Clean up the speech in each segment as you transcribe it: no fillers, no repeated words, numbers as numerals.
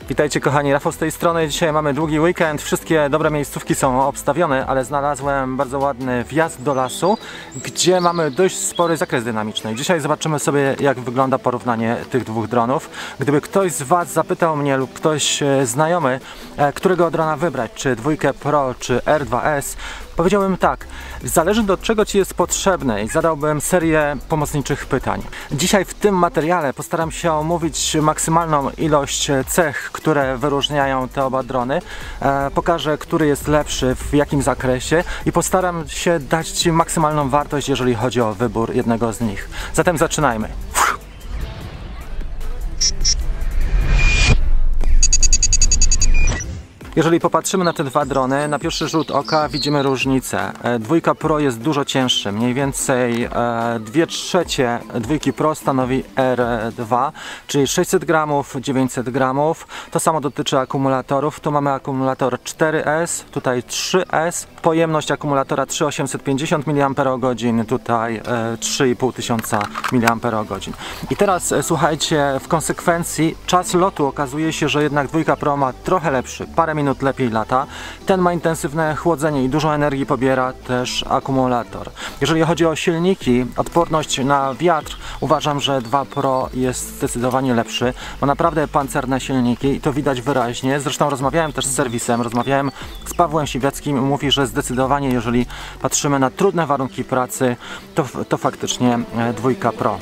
Witajcie kochani, Rafał z tej strony. Dzisiaj mamy długi weekend, wszystkie dobre miejscówki są obstawione, ale znalazłem bardzo ładny wjazd do lasu, gdzie mamy dość spory zakres dynamiczny. Dzisiaj zobaczymy sobie, jak wygląda porównanie tych dwóch dronów. Gdyby ktoś z Was zapytał mnie lub ktoś znajomy, którego drona wybrać, czy dwójkę Pro, czy R2S, powiedziałbym tak, zależy do czego Ci jest potrzebne i zadałbym serię pomocniczych pytań. Dzisiaj w tym materiale postaram się omówić maksymalną ilość cech, które wyróżniają te oba drony. Pokażę, który jest lepszy, w jakim zakresie i postaram się dać Ci maksymalną wartość, jeżeli chodzi o wybór jednego z nich. Zatem zaczynajmy. Jeżeli popatrzymy na te dwa drony, na pierwszy rzut oka widzimy różnicę. Dwójka Pro jest dużo cięższy, mniej więcej 2/3 dwójki Pro stanowi R2, czyli 600 gramów, 900 gramów. To samo dotyczy akumulatorów. Tu mamy akumulator 4S, tutaj 3S. Pojemność akumulatora 3850 mAh, tutaj 3500 mAh. I teraz słuchajcie, w konsekwencji czas lotu okazuje się, że jednak dwójka Pro ma trochę lepszy, parę minut lepiej lata. Ten ma intensywne chłodzenie i dużo energii pobiera też akumulator. Jeżeli chodzi o silniki, odporność na wiatr, uważam, że 2 Pro jest zdecydowanie lepszy. Ma naprawdę pancerne silniki i to widać wyraźnie. Zresztą rozmawiałem też z serwisem, rozmawiałem z Pawłem Siwieckim. Mówi, że zdecydowanie, jeżeli patrzymy na trudne warunki pracy, to faktycznie dwójka Pro.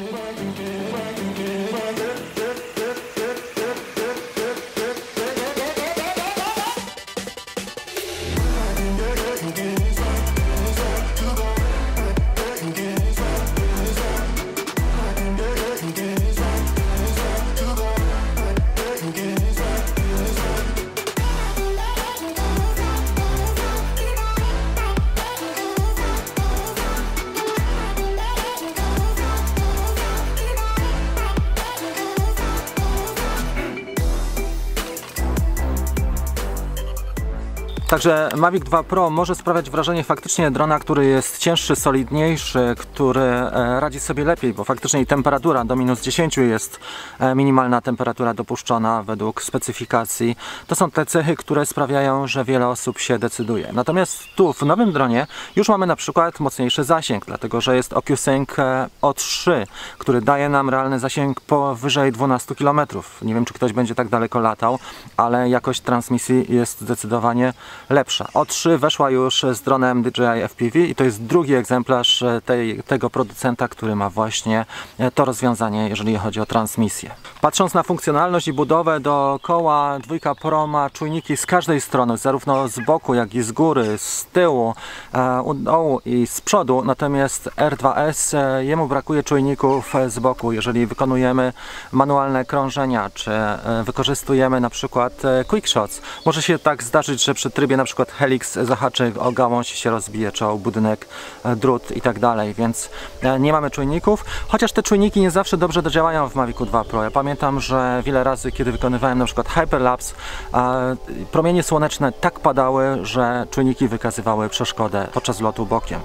Także Mavic 2 Pro może sprawiać wrażenie faktycznie drona, który jest cięższy, solidniejszy, który radzi sobie lepiej, bo faktycznie i temperatura do -10 jest minimalna temperatura dopuszczona według specyfikacji. To są te cechy, które sprawiają, że wiele osób się decyduje. Natomiast tu w nowym dronie już mamy na przykład mocniejszy zasięg, dlatego że jest OcuSync O3, który daje nam realny zasięg powyżej 12 km. Nie wiem, czy ktoś będzie tak daleko latał, ale jakość transmisji jest zdecydowanie lepsza. O3 weszła już z dronem DJI FPV i to jest drugi egzemplarz tego producenta, który ma właśnie to rozwiązanie, jeżeli chodzi o transmisję. Patrząc na funkcjonalność i budowę dookoła, dwójka Pro ma czujniki z każdej strony, zarówno z boku, jak i z góry, z tyłu, u dołu i z przodu, natomiast R2S jemu brakuje czujników z boku. Jeżeli wykonujemy manualne krążenia, czy wykorzystujemy na przykład quick shots, może się tak zdarzyć, że przy trybie na przykład helix zahaczy o gałąź, się rozbije, czy o budynek, drut i tak dalej, więc nie mamy czujników, chociaż te czujniki nie zawsze dobrze działają w Mavicu 2 Pro. Ja pamiętam, że wiele razy, kiedy wykonywałem na przykład hyperlapse, promienie słoneczne tak padały, że czujniki wykazywały przeszkodę podczas lotu bokiem.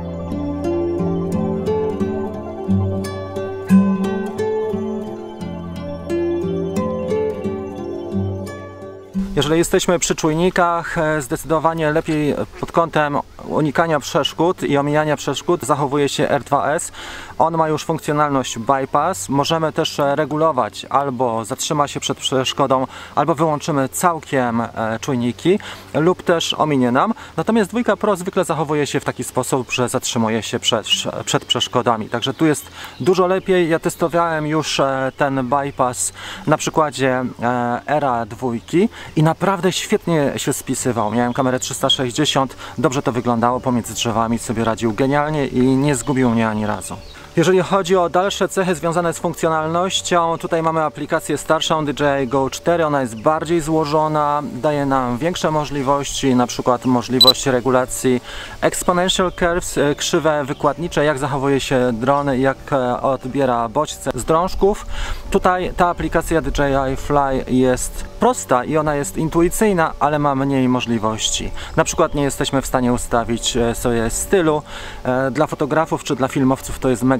Jeżeli jesteśmy przy czujnikach, zdecydowanie lepiej pod kątem unikania przeszkód i omijania przeszkód zachowuje się R2S. On ma już funkcjonalność bypass. Możemy też regulować, albo zatrzyma się przed przeszkodą, albo wyłączymy całkiem czujniki, lub też ominie nam. Natomiast dwójka Pro zwykle zachowuje się w taki sposób, że zatrzymuje się przed przeszkodami. Także tu jest dużo lepiej. Ja testowałem już ten bypass na przykładzie Era 2 i naprawdę świetnie się spisywał. Miałem kamerę 360, dobrze to wyglądało, pomiędzy drzewami sobie radził genialnie i nie zgubił mnie ani razu. Jeżeli chodzi o dalsze cechy związane z funkcjonalnością, tutaj mamy aplikację starszą DJI Go 4, ona jest bardziej złożona, daje nam większe możliwości, na przykład możliwość regulacji exponential curves, krzywe wykładnicze, jak zachowuje się dron, jak odbiera bodźce z drążków. Tutaj ta aplikacja DJI Fly jest prosta i ona jest intuicyjna, ale ma mniej możliwości. Na przykład nie jesteśmy w stanie ustawić sobie stylu. Dla fotografów czy dla filmowców to jest mega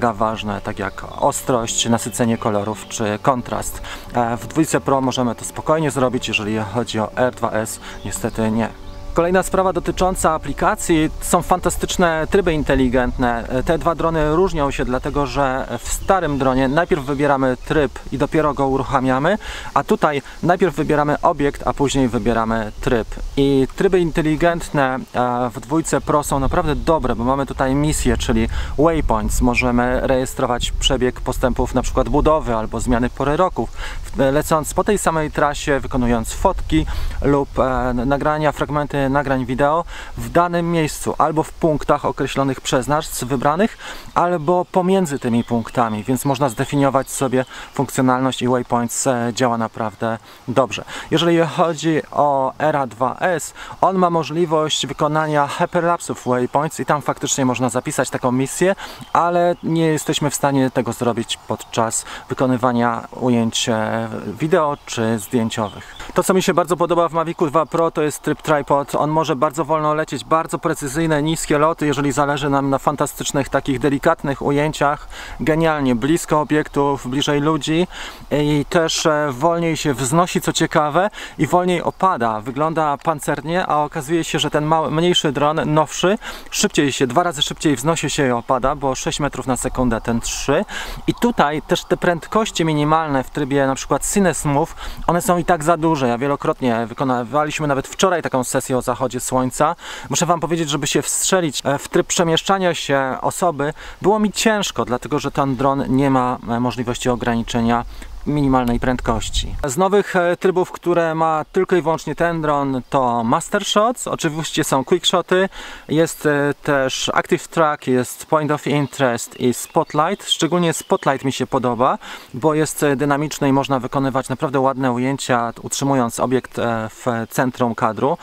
mega ważne, tak jak ostrość, nasycenie kolorów czy kontrast. W dwójce Pro możemy to spokojnie zrobić, jeżeli chodzi o R2S niestety nie. Kolejna sprawa dotycząca aplikacji, są fantastyczne tryby inteligentne. Te dwa drony różnią się dlatego, że w starym dronie najpierw wybieramy tryb i dopiero go uruchamiamy, a tutaj najpierw wybieramy obiekt, a później wybieramy tryb. I tryby inteligentne w dwójce Pro są naprawdę dobre, bo mamy tutaj misje, czyli waypoints. Możemy rejestrować przebieg postępów, na przykład budowy albo zmiany pory roku, lecąc po tej samej trasie, wykonując fotki lub nagrania, fragmenty nagrań wideo w danym miejscu, albo w punktach określonych przez nas, wybranych, albo pomiędzy tymi punktami, więc można zdefiniować sobie funkcjonalność i waypoints działa naprawdę dobrze. Jeżeli chodzi o Era2S, on ma możliwość wykonania hyperlapsów waypoints i tam faktycznie można zapisać taką misję, ale nie jesteśmy w stanie tego zrobić podczas wykonywania ujęć wideo czy zdjęciowych. To, co mi się bardzo podoba w Mavicu 2 Pro, to jest tryb tripod. On może bardzo wolno lecieć, bardzo precyzyjne, niskie loty, jeżeli zależy nam na fantastycznych, takich delikatnych ujęciach. Genialnie, blisko obiektów, bliżej ludzi i też wolniej się wznosi, co ciekawe, i wolniej opada. Wygląda pancernie, a okazuje się, że ten mniejszy dron, nowszy, szybciej się, 2 razy szybciej wznosi się i opada, bo 6 metrów na sekundę, ten 3. I tutaj też te prędkości minimalne w trybie na przykład Cine Smooth, one są i tak za duże. Ja wielokrotnie wykonywaliśmy nawet wczoraj taką sesję o zachodzie słońca. Muszę wam powiedzieć, żeby się wstrzelić w tryb przemieszczania się osoby, było mi ciężko, dlatego że ten dron nie ma możliwości ograniczenia minimalnej prędkości. Z nowych trybów, które ma tylko i wyłącznie ten dron, to Master Shots, oczywiście są Quick Shoty, jest też Active Track, jest Point of Interest i Spotlight. Szczególnie Spotlight mi się podoba, bo jest dynamiczny i można wykonywać naprawdę ładne ujęcia, utrzymując obiekt w centrum kadru.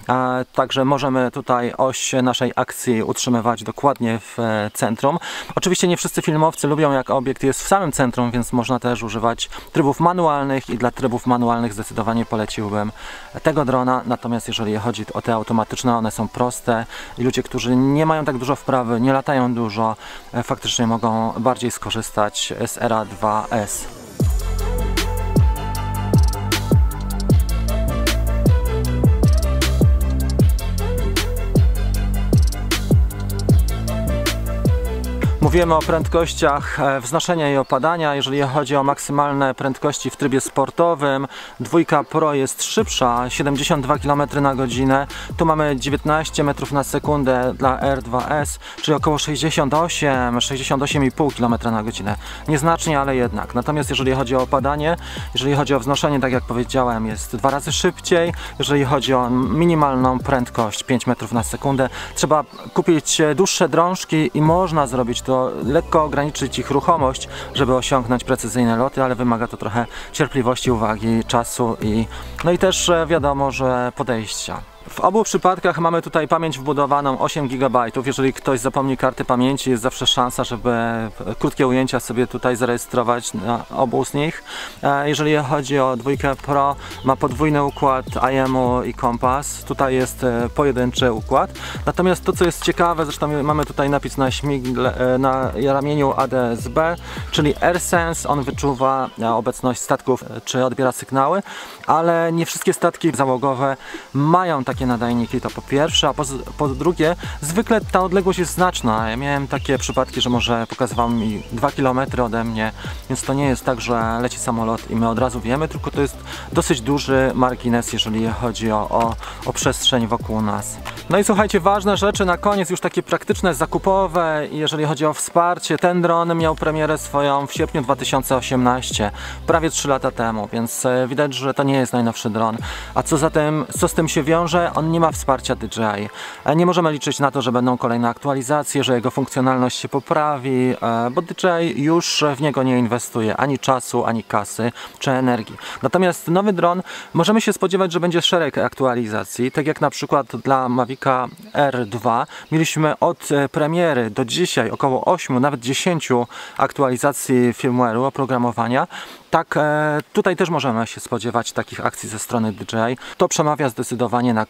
Także możemy tutaj oś naszej akcji utrzymywać dokładnie w centrum. Oczywiście nie wszyscy filmowcy lubią, jak obiekt jest w samym centrum, więc można też używać trybów manualnych i dla trybów manualnych zdecydowanie poleciłbym tego drona. Natomiast jeżeli chodzi o te automatyczne, one są proste i ludzie, którzy nie mają tak dużo wprawy, nie latają dużo, faktycznie mogą bardziej skorzystać z Era2S. Mówimy o prędkościach wznoszenia i opadania. Jeżeli chodzi o maksymalne prędkości w trybie sportowym, dwójka Pro jest szybsza, 72 km na godzinę. Tu mamy 19 metrów na sekundę dla R2S, czyli około 68,5 km na godzinę. Nieznacznie, ale jednak. Natomiast jeżeli chodzi o opadanie, jeżeli chodzi o wznoszenie, tak jak powiedziałem, jest 2 razy szybciej. Jeżeli chodzi o minimalną prędkość, 5 metrów na sekundę, trzeba kupić dłuższe drążki i można zrobić to, lekko ograniczyć ich ruchomość, żeby osiągnąć precyzyjne loty, ale wymaga to trochę cierpliwości, uwagi, czasu i no i też wiadomo, że podejścia. W obu przypadkach mamy tutaj pamięć wbudowaną 8 GB. Jeżeli ktoś zapomni karty pamięci, jest zawsze szansa, żeby krótkie ujęcia sobie tutaj zarejestrować na obu z nich. Jeżeli chodzi o dwójkę Pro, ma podwójny układ IMU i kompas. Tutaj jest pojedynczy układ. Natomiast to, co jest ciekawe, zresztą mamy tutaj napis na śmigle, na ramieniu ADS-B, czyli AirSense. On wyczuwa obecność statków czy odbiera sygnały, ale nie wszystkie statki załogowe mają takie nadajniki, to po pierwsze, a po drugie, zwykle ta odległość jest znaczna. Ja miałem takie przypadki, że może pokazywał mi 2 km ode mnie, więc to nie jest tak, że leci samolot i my od razu wiemy, tylko to jest dosyć duży margines, jeżeli chodzi o przestrzeń wokół nas. No i słuchajcie, ważne rzeczy na koniec, już takie praktyczne, zakupowe, jeżeli chodzi o wsparcie. Ten dron miał premierę swoją w sierpniu 2018, prawie 3 lata temu, więc widać, że to nie jest najnowszy dron. A co z tym się wiąże? On nie ma wsparcia DJI. Nie możemy liczyć na to, że będą kolejne aktualizacje, że jego funkcjonalność się poprawi, bo DJI już w niego nie inwestuje ani czasu, ani kasy, czy energii. Natomiast nowy dron możemy się spodziewać, że będzie szereg aktualizacji, tak jak na przykład dla Mavica R2 mieliśmy od premiery do dzisiaj około 8, nawet 10 aktualizacji firmware'u, oprogramowania. Tak, tutaj też możemy się spodziewać takich akcji ze strony DJI. To przemawia zdecydowanie na korzyść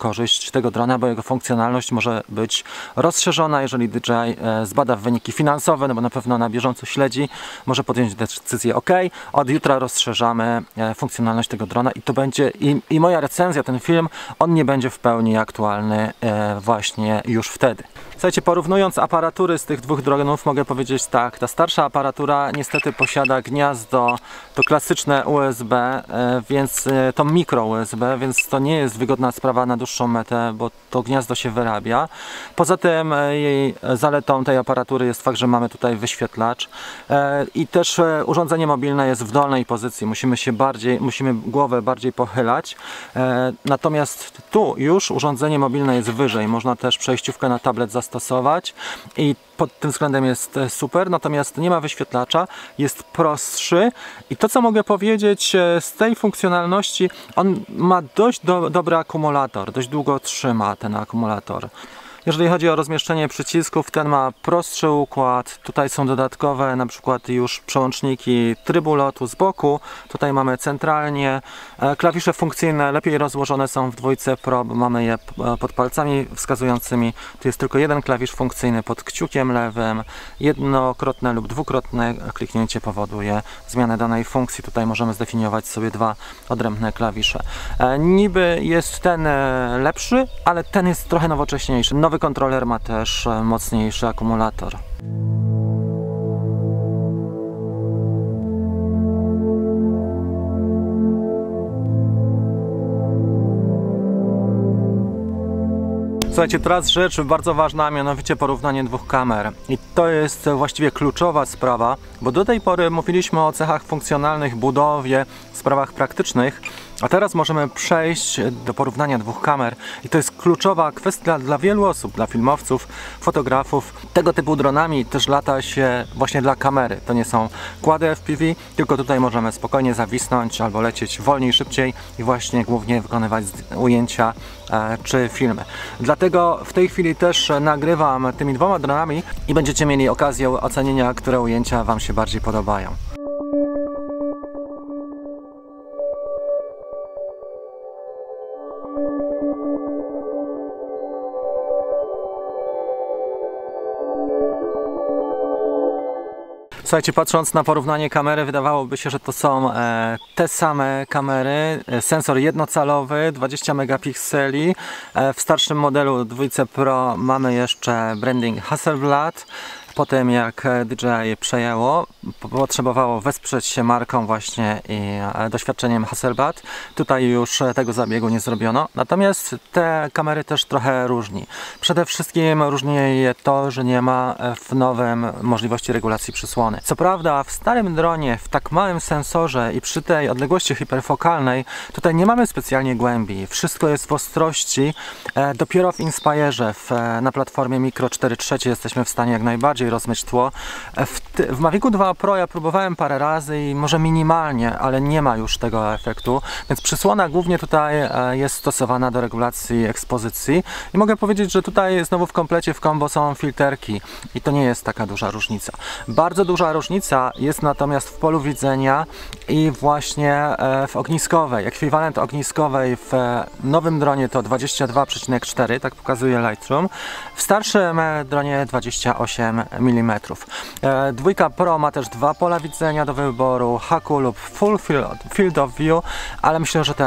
korzyść tego drona, bo jego funkcjonalność może być rozszerzona, jeżeli DJI zbada wyniki finansowe, no bo na pewno na bieżąco śledzi, może podjąć decyzję, ok, od jutra rozszerzamy funkcjonalność tego drona i to będzie, i moja recenzja, ten film, on nie będzie w pełni aktualny właśnie już wtedy. Słuchajcie, porównując aparatury z tych dwóch dronów, mogę powiedzieć tak, ta starsza aparatura niestety posiada gniazdo, to klasyczne USB, więc to mikro USB, więc to nie jest wygodna sprawa na dłuższą metę, bo to gniazdo się wyrabia. Poza tym jej zaletą tej aparatury jest fakt, że mamy tutaj wyświetlacz i też urządzenie mobilne jest w dolnej pozycji, musimy głowę bardziej pochylać, natomiast tu już urządzenie mobilne jest wyżej, można też przejściówkę na tablet zastosować i pod tym względem jest super, natomiast nie ma wyświetlacza, jest prostszy i to, co mogę powiedzieć z tej funkcjonalności, on ma dość dobry akumulator, dość długo trzyma ten akumulator. Jeżeli chodzi o rozmieszczenie przycisków, ten ma prostszy układ. Tutaj są dodatkowe na przykład już przełączniki trybu lotu z boku. Tutaj mamy centralnie. Klawisze funkcyjne lepiej rozłożone są w dwójce Pro, bo mamy je pod palcami wskazującymi. Tu jest tylko jeden klawisz funkcyjny pod kciukiem lewym. Jednokrotne lub dwukrotne kliknięcie powoduje zmianę danej funkcji. Tutaj możemy zdefiniować sobie dwa odrębne klawisze. Niby jest ten lepszy, ale ten jest trochę nowocześniejszy. Nowy kontroler ma też mocniejszy akumulator. Słuchajcie, teraz rzecz bardzo ważna, a mianowicie porównanie dwóch kamer. I to jest właściwie kluczowa sprawa, bo do tej pory mówiliśmy o cechach funkcjonalnych, budowie, sprawach praktycznych, a teraz możemy przejść do porównania dwóch kamer i to jest kluczowa kwestia dla wielu osób, dla filmowców, fotografów. Tego typu dronami też lata się właśnie dla kamery. To nie są kłady FPV, tylko tutaj możemy spokojnie zawisnąć albo lecieć wolniej, szybciej i właśnie głównie wykonywać ujęcia czy filmy. Dlatego w tej chwili też nagrywam tymi dwoma dronami i będziecie mieli okazję ocenienia, które ujęcia Wam się bardziej podobają. Słuchajcie, patrząc na porównanie kamery, wydawałoby się, że to są te same kamery. Sensor jednocalowy, 20 megapikseli. W starszym modelu dwójce Pro mamy jeszcze branding Hasselblad. Potem jak DJI przejęło, potrzebowało wesprzeć się marką właśnie i doświadczeniem Hasselblad. Tutaj już tego zabiegu nie zrobiono. Natomiast te kamery też trochę różni. Przede wszystkim różni je to, że nie ma w nowym możliwości regulacji przysłony. Co prawda w starym dronie, w tak małym sensorze i przy tej odległości hiperfokalnej, tutaj nie mamy specjalnie głębi. Wszystko jest w ostrości. Dopiero w Inspirze na platformie Micro 4.3 jesteśmy w stanie jak najbardziej rozmyć tło. W Mavicu 2 Pro ja próbowałem parę razy i może minimalnie, ale nie ma już tego efektu, więc przysłona głównie tutaj jest stosowana do regulacji ekspozycji i mogę powiedzieć, że tutaj znowu w komplecie w combo są filterki i to nie jest taka duża różnica. Bardzo duża różnica jest natomiast w polu widzenia i właśnie w ogniskowej. Ekwiwalent ogniskowej w nowym dronie to 22,4, tak pokazuje Lightroom. W starszym dronie 28 mm. Dwójka Pro ma też dwa pola widzenia do wyboru, HQ lub Full Field of View, ale myślę, że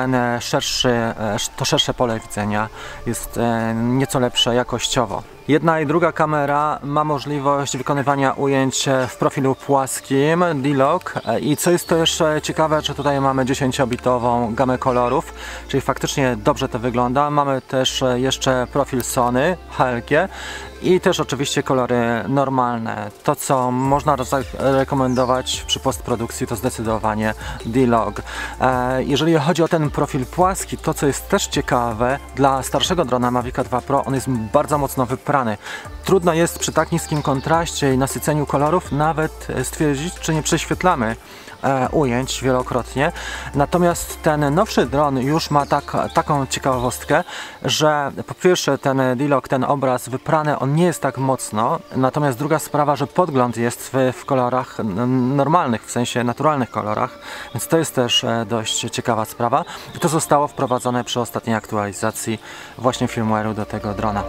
to szersze pole widzenia jest nieco lepsze jakościowo. Jedna i druga kamera ma możliwość wykonywania ujęć w profilu płaskim, D-Log, i co jest też ciekawe, że tutaj mamy 10-bitową gamę kolorów, czyli faktycznie dobrze to wygląda. Mamy też jeszcze profil Sony HLG i też oczywiście kolory normalne. To, co można rekomendować przy postprodukcji, to zdecydowanie D-Log. Jeżeli chodzi o ten profil płaski, to co jest też ciekawe, dla starszego drona Mavica 2 Pro on jest bardzo mocno wyprawny. ekrany. Trudno jest przy tak niskim kontraście i nasyceniu kolorów nawet stwierdzić, czy nie prześwietlamy ujęć wielokrotnie. Natomiast ten nowszy dron już ma taką ciekawostkę, że po pierwsze ten D-Log, ten obraz wyprany, on nie jest tak mocno, natomiast druga sprawa, że podgląd jest w kolorach normalnych, w sensie naturalnych kolorach, więc to jest też dość ciekawa sprawa i to zostało wprowadzone przy ostatniej aktualizacji właśnie firmware'u do tego drona.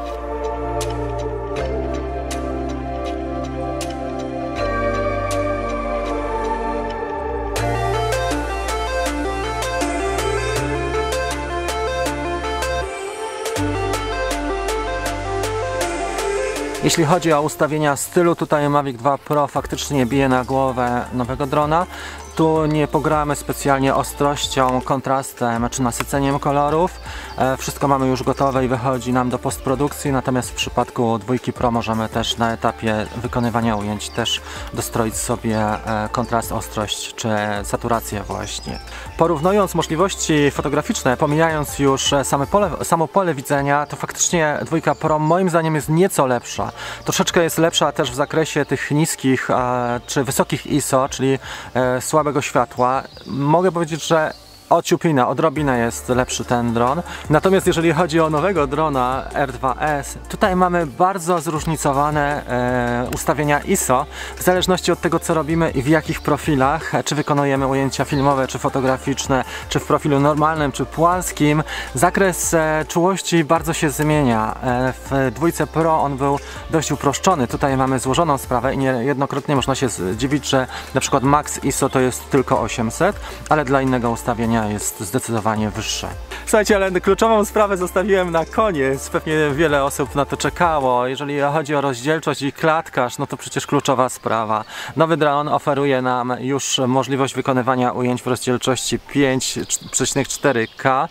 Jeśli chodzi o ustawienia stylu, tutaj Mavic 2 Pro faktycznie bije na głowę nowego drona. Tu nie pogramy specjalnie ostrością, kontrastem czy nasyceniem kolorów. Wszystko mamy już gotowe i wychodzi nam do postprodukcji, natomiast w przypadku 2 Pro możemy też na etapie wykonywania ujęć też dostroić sobie kontrast, ostrość czy saturację właśnie. Porównując możliwości fotograficzne, pomijając już samo pole widzenia, to faktycznie 2 Pro moim zdaniem jest nieco lepsza. Troszeczkę jest lepsza też w zakresie tych niskich czy wysokich ISO, czyli słabego światła. Mogę powiedzieć, że odrobinę jest lepszy ten dron. Natomiast jeżeli chodzi o nowego drona R2S, tutaj mamy bardzo zróżnicowane ustawienia ISO, w zależności od tego, co robimy i w jakich profilach, czy wykonujemy ujęcia filmowe, czy fotograficzne, czy w profilu normalnym, czy płaskim. Zakres czułości bardzo się zmienia. W 2 Pro on był dość uproszczony. Tutaj mamy złożoną sprawę i niejednokrotnie można się zdziwić, że na przykład max ISO to jest tylko 800, ale dla innego ustawienia jest zdecydowanie wyższe. Słuchajcie, ale kluczową sprawę zostawiłem na koniec. Pewnie wiele osób na to czekało. Jeżeli chodzi o rozdzielczość i klatkarz, no to przecież kluczowa sprawa. Nowy dron oferuje nam już możliwość wykonywania ujęć w rozdzielczości 5,4K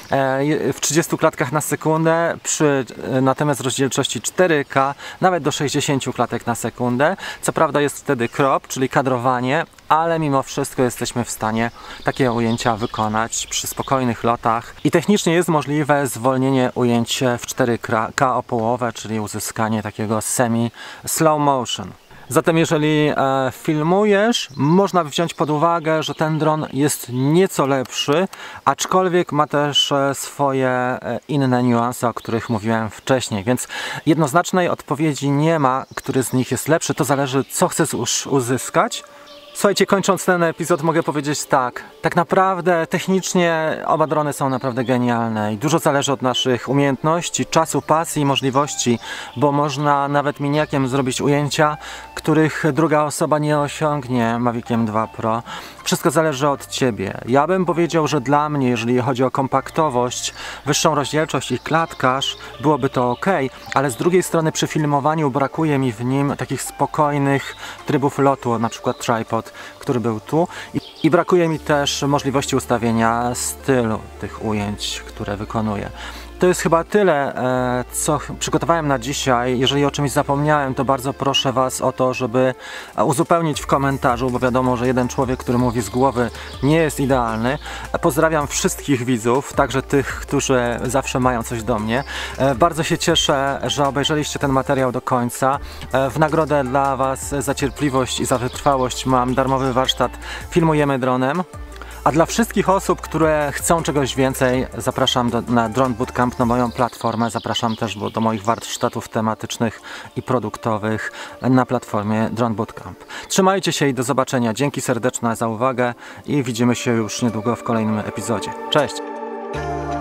w 30 klatkach na sekundę, natomiast rozdzielczości 4K nawet do 60 klatek na sekundę. Co prawda jest wtedy crop, czyli kadrowanie, ale mimo wszystko jesteśmy w stanie takie ujęcia wykonać przy spokojnych lotach i technicznie jest możliwe zwolnienie ujęć w 4K o połowę, czyli uzyskanie takiego semi-slow motion. Zatem jeżeli filmujesz, można wziąć pod uwagę, że ten dron jest nieco lepszy, aczkolwiek ma też swoje inne niuanse, o których mówiłem wcześniej, więc jednoznacznej odpowiedzi nie ma, który z nich jest lepszy, to zależy, co chcesz uzyskać. Słuchajcie, kończąc ten epizod mogę powiedzieć tak naprawdę technicznie oba drony są naprawdę genialne i dużo zależy od naszych umiejętności, czasu, pasji i możliwości, bo można nawet miniakiem zrobić ujęcia, których druga osoba nie osiągnie Maviciem 2 Pro. Wszystko zależy od Ciebie. Ja bym powiedział, że dla mnie, jeżeli chodzi o kompaktowość, wyższą rozdzielczość i klatkarz, byłoby to ok, ale z drugiej strony przy filmowaniu brakuje mi w nim takich spokojnych trybów lotu, na przykład tripod, który był tu i brakuje mi też możliwości ustawienia stylu tych ujęć, które wykonuję. To jest chyba tyle, co przygotowałem na dzisiaj. Jeżeli o czymś zapomniałem, to bardzo proszę Was o to, żeby uzupełnić w komentarzu, bo wiadomo, że jeden człowiek, który mówi z głowy, nie jest idealny. Pozdrawiam wszystkich widzów, także tych, którzy zawsze mają coś do mnie. Bardzo się cieszę, że obejrzeliście ten materiał do końca. W nagrodę dla Was za cierpliwość i za wytrwałość mam darmowy warsztat Filmujemy dronem. A dla wszystkich osób, które chcą czegoś więcej, zapraszam na Drone Bootcamp, na moją platformę. Zapraszam też do moich warsztatów tematycznych i produktowych na platformie Drone Bootcamp. Trzymajcie się i do zobaczenia. Dzięki serdeczne za uwagę i widzimy się już niedługo w kolejnym epizodzie. Cześć!